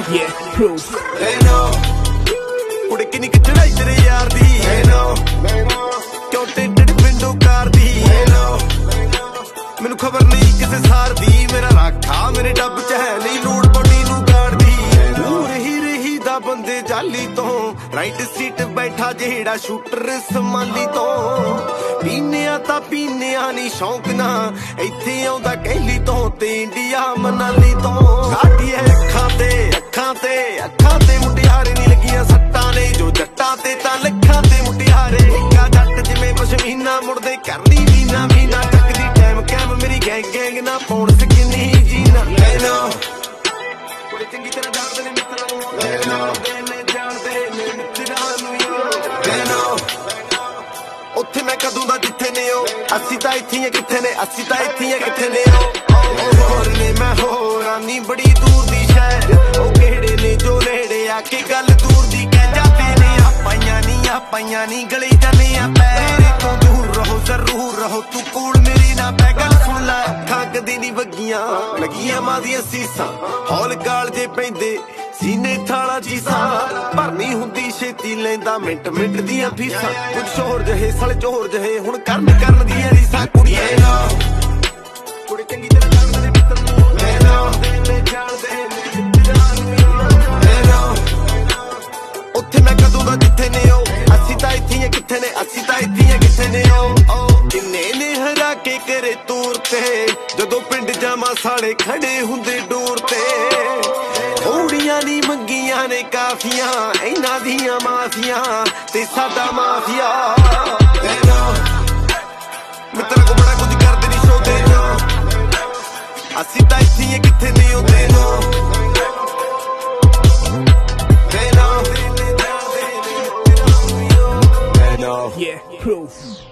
Yeah, proof. They know कुड़े किन्नी की चढ़ाई तेरे यार दी They know क्यों टेंटेड विंडो कार दी They know मैनू खबर नहीं किसे सार दी मेरा राखा मेरे डब च है नहीं लूड़ बॉडी नू गाड़ दी रही दा बंदे जाली तो राइट सीट बैठा जेड़ा शूटर संभाली तो पीनिया ता पीनिया नी शौक ना इत्थे आउंदा कहली तो ते इंडिया मनाली तो साडी अखां ते मुटियारे नी लगियां सट्टां ने जो जट्टां ते तां लखां ते मुटियारे इक्का जट जिवें पशमीना मुड़दे करनी मीना मीना टकदी टाइम कैम मेरी गैंग ना पौण सकिनी जीना लेना बड़ी चंगी तरह जानदे ने मित्तरां लेना ने जानदे ने मित्तरां नूं लेना उत्थे मैं कदों दा जिथे ने ओ अस्सी तां इत्थे किथे ने अस्सी तां इत्थे किथे ने ओ होर ने मैं होरानी बड़ी दूर दी शहर ओ केड़े ने जो नेड़े आके गल दूर दी कह जाते ने आपाइयां नी गली जाने आ पैरे तो दूर रहो जरूर रहो तू कूल मेरी ना पै गल सुन ला अखां कदी नी वगियां लगियां मां दियां सीसां हौल गाल जे पैंदे सीने थाला चीसां भरनी हुंदी छेती लैंदा मिंट मिंट दियां फीसां कुछ शोर जहे सले चोर जहे हुण करन दियां रीसां कुड़िए ना कुड़ी चंगी तरह जानदे ने मित्तर नूं लेना ने जानदे ने मित्तरां नूं लेना उत्थे मैं कदों दा जिथे ने ओ अस्सी तां इत्थे किथे ने अस्सी तां इत्थे किथे ने ओ किन्ने ने हरा के करे तूर ते जदों पिंड जावां साले खड़े हुंदे डोर ते थोड़ियां नी मंगियां ने काफियां इन्हां दियां माफियां ते साडा माफिया मित्तरां को बड़ा कुछ करदे नी शोदे ना अस्सी तां इत्थे किथे ने ओंदे ना Yeah, proof.